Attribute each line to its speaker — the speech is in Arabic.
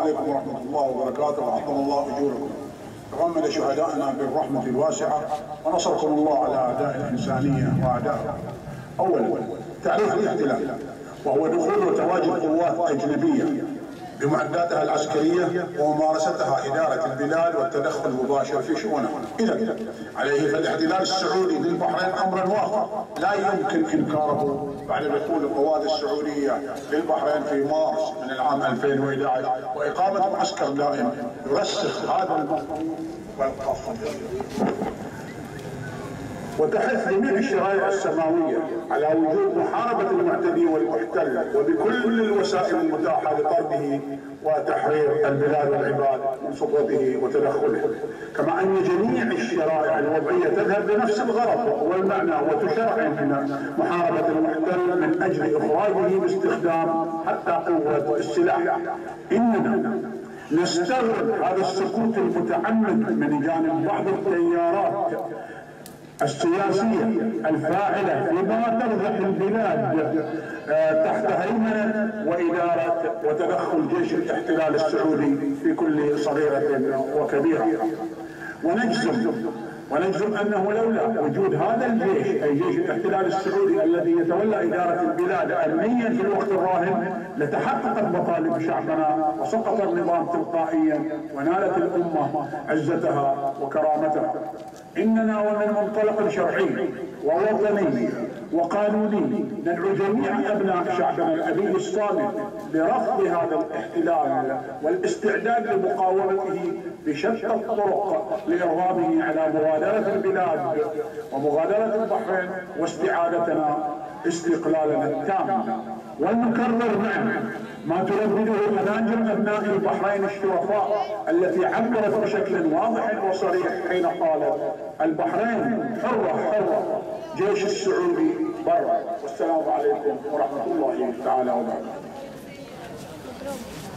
Speaker 1: عليكم ورحمة الله وبركاته، وعظم الله أجوركم. تغمد شهدائنا بالرحمة الواسعة ونصركم الله على أعداء الإنسانية وأعدائها. أولا، تعريف الاحتلال، وهو دخول وتواجد قوات أجنبية بمعداتها العسكرية وممارستها إدارة البلاد والتدخل المباشر في شؤونها. إذا عليه فالاحتلال السعودي للبحرين أمر واقع لا يمكن إنكاره بعد دخول القوات السعودية للبحرين في مارس من العام 2011 وإقامة معسكر دائم يرسخ هذا المفهوم والقصد وتحث جميع الشرائع السماوية على وجوب محاربة المعتدي والمحتل وبكل الوسائل المتاحة لطرده وتحرير البلاد والعباد من سلطته وتدخله، كما أن جميع الشرائع الوضعية تذهب بنفس الغرض والمعنى وتشرع محاربة المحتل من أجل إخراجه باستخدام حتى قوة السلاح. إننا نستغرب هذا السكوت المتعمد من جانب بعض التيارات السياسية الفاعلة فيما تربح البلاد تحت هيمنة وإدارة وتدخل جيش الاحتلال السعودي في كل صغيرة وكبيرة. ونجزم أنه لولا وجود هذا الجيش أي جيش الاحتلال السعودي الذي يتولى إدارة البلاد أمنيا في الوقت الراهن لتحققت مطالب شعبنا وسقط النظام تلقائيا ونالت الأمة عزتها وكرامتها. إننا ومن منطلق شرعي ووطني وقانوني ندعو جميع أبناء شعبنا الأبي الصامت لرفض هذا الاحتلال والاستعداد لمقاومته بشتى الطرق لإرغامه على مغادرة البلاد ومغادرة البحرين واستعادتنا استقلالنا التام. ونكرر معا ما تردده أناجم أبناء البحرين الشرفاء التي عبرت بشكل واضح وصريح حين قالت: البحرين حرة حرة، جيش السعودي برا. والسلام عليكم ورحمة الله تعالى وبركاته.